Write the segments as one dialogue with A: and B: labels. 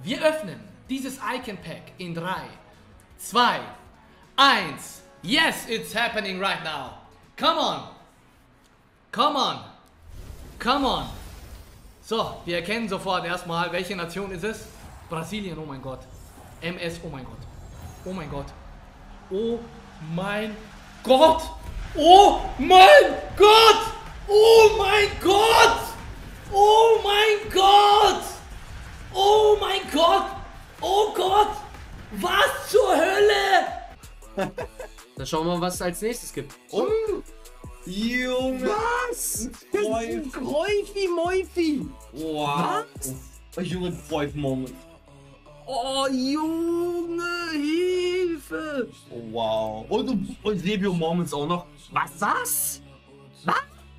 A: Wir öffnen dieses Icon Pack in 3, 2, 1. Yes, it's happening right now. Come on. Come on. Come on. So, wir erkennen sofort erstmal, welche Nation ist es? Brasilien, oh mein Gott. MS, oh mein Gott. Oh mein Gott. Oh mein Gott. Oh mein Gott. Oh mein Gott. Oh mein Gott. Oh mein Gott. Oh Gott. Was zur Hölle?
B: Dann schauen wir mal, was es als nächstes gibt.
C: Oh. Junge!
D: Was?
C: Kräufi Mäufi!
D: Wow.
C: Was? Junge, Kräufi Moment.
D: Oh, Junge, Hilfe!
C: Oh, wow. Und Sebio Moments auch noch.
D: Was ist das? Was?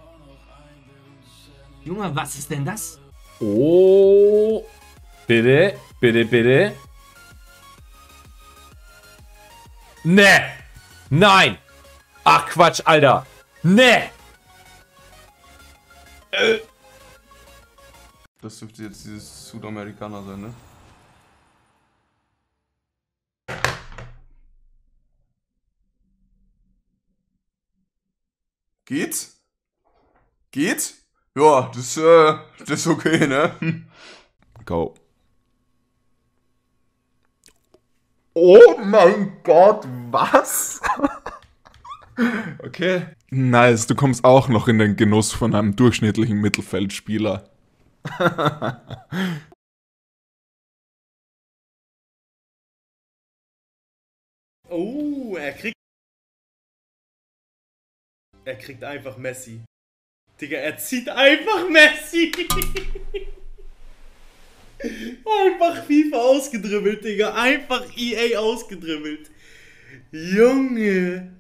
D: Junge, was ist denn das?
E: Oh. Bitte, bitte, bitte. Ne. Nein. Ach Quatsch, Alter. Ne.
F: Das dürfte jetzt dieses Südamerikaner sein, ne? Geht's? Geht's? Ja, das ist okay, ne? Go. Oh mein Gott, was? Okay.
G: Nice, du kommst auch noch in den Genuss von einem durchschnittlichen Mittelfeldspieler.
H: Oh, er kriegt einfach Messi. Digga, er zieht einfach Messi. Einfach FIFA ausgedribbelt, Digga. Einfach EA ausgedribbelt. Junge.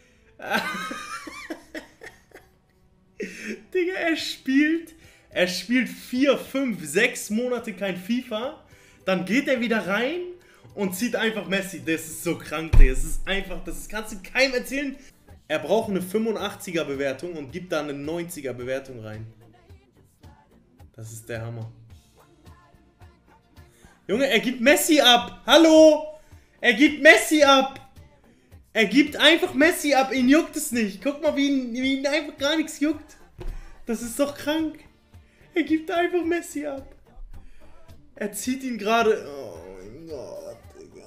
H: Digga, er spielt 4, 5, 6 Monate kein FIFA. Dann geht er wieder rein und zieht einfach Messi. Das ist so krank, Digga. Das ist einfach, das kannst du keinem erzählen. Er braucht eine 85er Bewertung und gibt da eine 90er Bewertung rein. Das ist der Hammer. Junge, er gibt Messi ab. Hallo? Er gibt Messi ab. Er gibt einfach Messi ab. Ihn juckt es nicht. Guck mal, wie ihn einfach gar nichts juckt. Das ist doch krank. Er gibt einfach Messi ab. Er zieht ihn gerade... Oh mein Gott, Digga.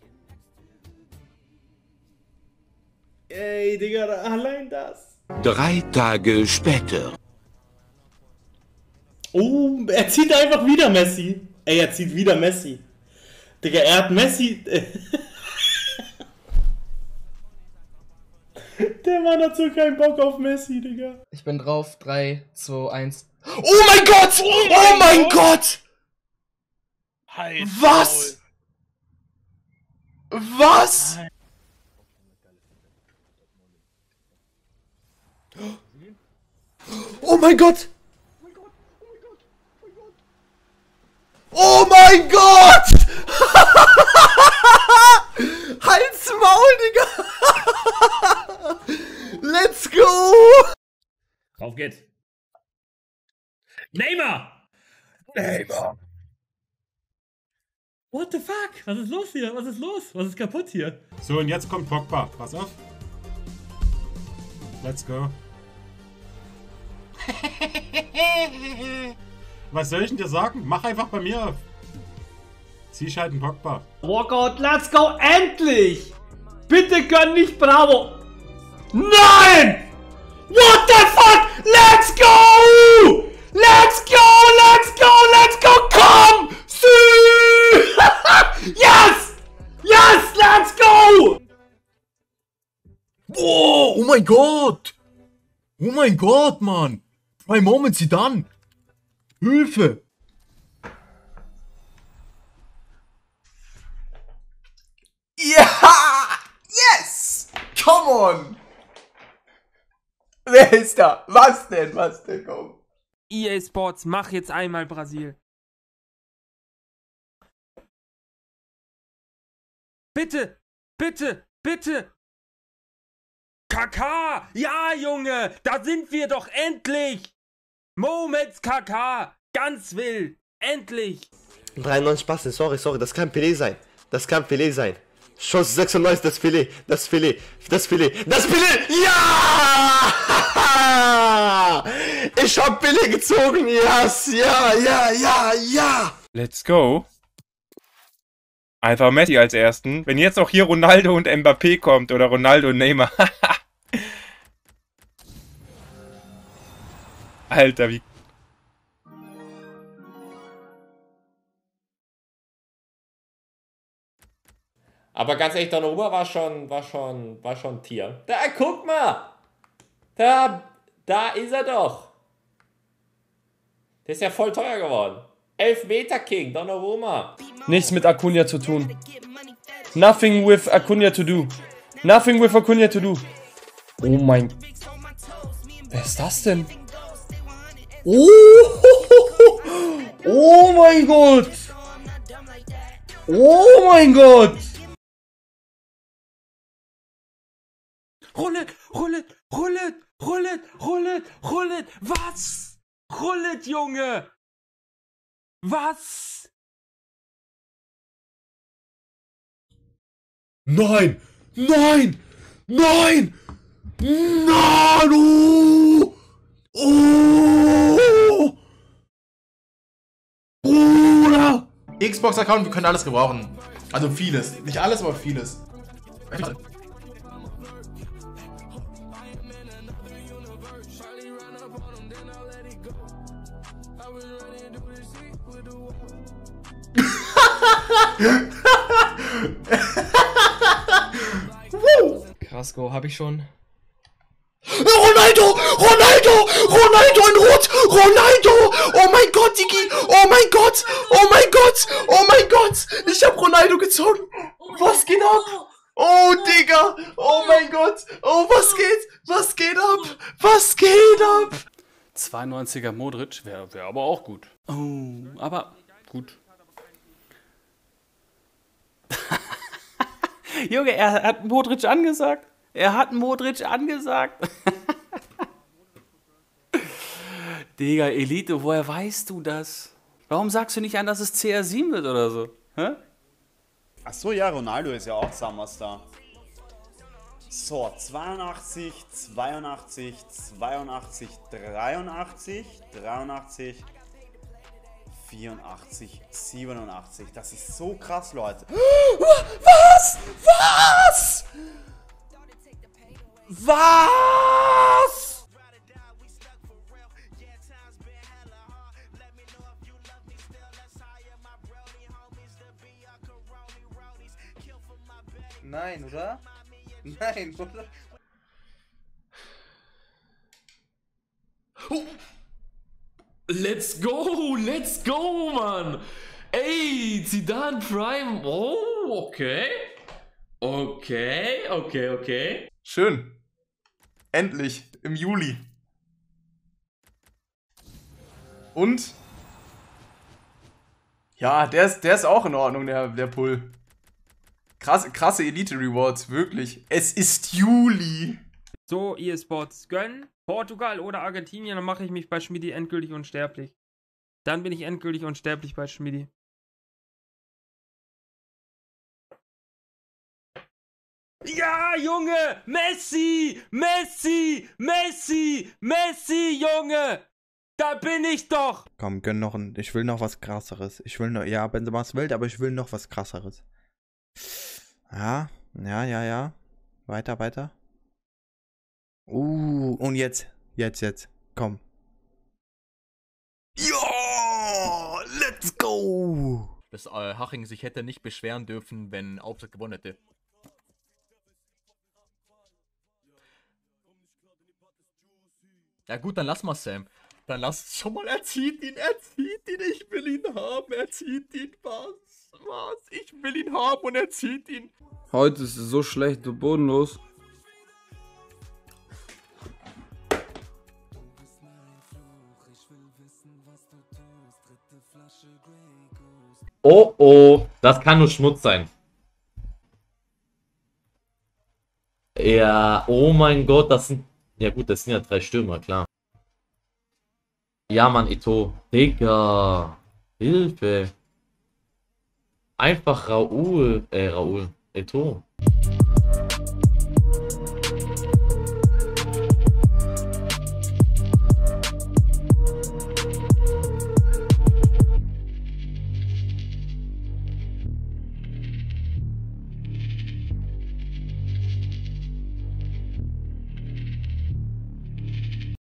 H: Ey, Digga, allein das.
I: 3 Tage später.
H: Oh, er zieht einfach wieder Messi. Ey, er zieht wieder Messi. Digga, er hat Messi... Der Mann hat so keinen Bock auf Messi, Digga.
B: Ich bin drauf. 3, 2, 1.
C: Oh mein Gott! Oh mein Gott!
J: Halt,
C: was? Was? Oh mein Gott! Oh mein Gott! Halt's Maul, Digga! Let's go!
J: Auf geht's. Neymar!
C: Neymar!
J: What the fuck? Was ist los hier? Was ist los? Was ist kaputt hier?
K: So, und jetzt kommt Pogba. Pass auf. Let's go. Was soll ich denn dir sagen? Mach einfach bei mir auf. Zieh halt einen Pogba.
A: Walkout, let's go, endlich! Bitte gönn nicht Bravo! Nein! What the fuck? Let's go! Let's go, let's go, let's go, komm! Yes! Yes, let's go!
C: Boah, oh mein Gott! Oh mein Gott, Mann! Prime Moment, sie dann! Hilfe! Ja! Yes! Come on! Wer ist da? Was denn? Was denn? Komm!
L: EA Sports, mach jetzt einmal Brasil. Bitte! Bitte! Bitte! Kaká! Ja, Junge! Da sind wir doch endlich! Moments Kaká! Ganz wild! Endlich!
M: 93 Passen, sorry, das kann Pelé sein. Das kann Pelé sein. Schuss 96, das Pelé. Ja! Ich hab Pelé gezogen, yes, ja!
N: Let's go. Einfach Messi als ersten. Wenn jetzt auch hier Ronaldo und Mbappé kommt oder Ronaldo und Neymar. Alter, wie...
E: Aber ganz ehrlich, Donnarumma war schon ein Tier. Da, guck mal! Da ist er doch. Der ist ja voll teuer geworden. 11 Meter King, Donnarumma.
L: Nichts mit Acuna zu tun. Nothing with Acuna to do. Nothing with Acuna to do. Oh mein... Wer ist das denn? Oh, oh mein Gott! Oh mein Gott!
D: Roulette! Was? Roulette, Junge! Was?
C: Nein! Nein! Nein! Nein! Oh! Bruder!
B: Xbox-Account, wir können alles gebrauchen. Also vieles. Nicht alles, aber vieles. Krasko, hab ich schon.
M: Ronaldo in Rot! Ronaldo! Oh mein Gott, Digi! Oh mein Gott! Ich hab Ronaldo gezogen! Was geht ab? Oh, Digga! Oh mein Gott! Oh, was geht ab?
O: 92er Modric wäre aber auch gut. Oh, aber gut. Junge, er hat Modric angesagt. Digga, Elite, woher weißt du das? Warum sagst du nicht an, dass es CR7 wird oder so? Hä?
P: Achso, ja, Ronaldo ist ja auch Summerstar. So, 82, 83, 83, 83, 83, 84, 87. Das ist so krass, Leute. Was?
H: Nein, oder?
D: Let's go, Mann! Ey, Zidane Prime. Oh, okay.
F: Schön. Endlich. Im Juli. Und? Ja, der ist auch in Ordnung, der Pull. Krasse Elite-Rewards, wirklich. Es ist Juli.
L: So, eSports gönnen. Portugal oder Argentinien, dann mache ich mich bei Schmidi endgültig unsterblich. Dann bin ich endgültig unsterblich bei Schmidi. Ja, Junge! Messi, Junge! Da bin ich doch!
Q: Komm, gönn noch ein... Ich will noch was krasseres. Ja, Benzema's wild, aber ich will noch was krasseres. Ja. Weiter. Und jetzt. Komm.
C: Ja! Let's go! Dass Haching sich hätte nicht beschweren dürfen, wenn Auftrag gewonnen hätte. Ja gut, dann lass mal Sam. Dann lass schon mal, er zieht ihn, ich will ihn haben, er zieht ihn, was, ich will ihn haben und er zieht ihn.
R: Heute ist es so schlecht, du bodenlos.
E: Oh, das kann nur Schmutz sein. Ja, oh mein Gott, das sind... Ja gut, das sind ja 3 Stürmer, klar. Ja, Mann, Ito. Digga. Hilfe.
D: Einfach Raoul, Eto'o.